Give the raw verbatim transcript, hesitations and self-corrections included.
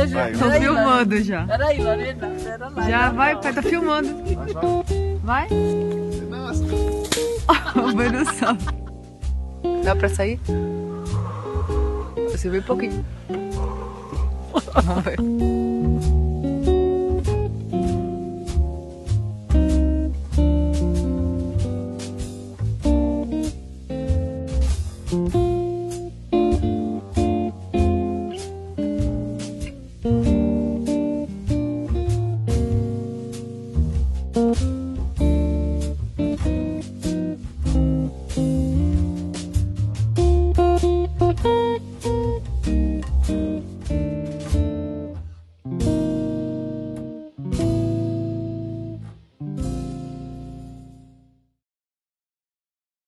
já. Tô filmando já. Peraí, Lorena. Pera lá. Já vai, pai, tá filmando. Vai. Vai no sol. Dá pra sair? Eu subi um pouquinho. Vamos ver.